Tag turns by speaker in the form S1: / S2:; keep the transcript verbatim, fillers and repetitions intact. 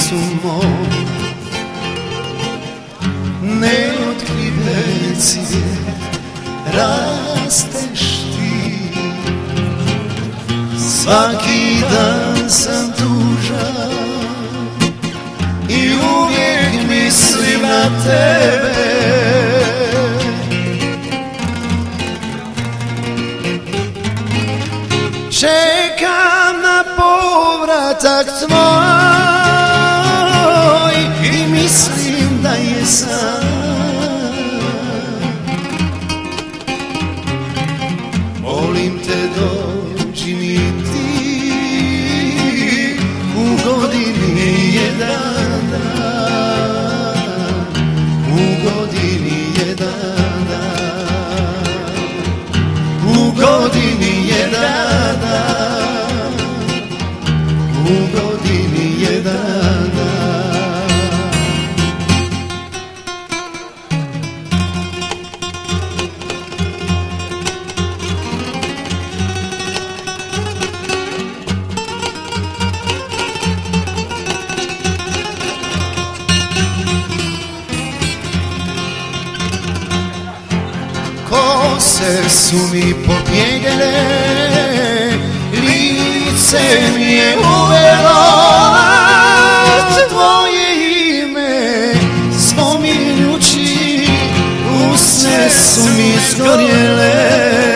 S1: srcu mom neotkriven cvijet rasteš ti. Svaki dan sam tužan i uvijek mislim na tebe. Čekam na povratak tvoj i mislim da je sam. Molim te dođi mi ti u godini jedan dan, u godini jedan dan, u godini jedan dan, u godini jedan dan. Kose su mi pobjeljene, lice mi je uvelo tvoje ime, spominjući usne su mi zgorjele.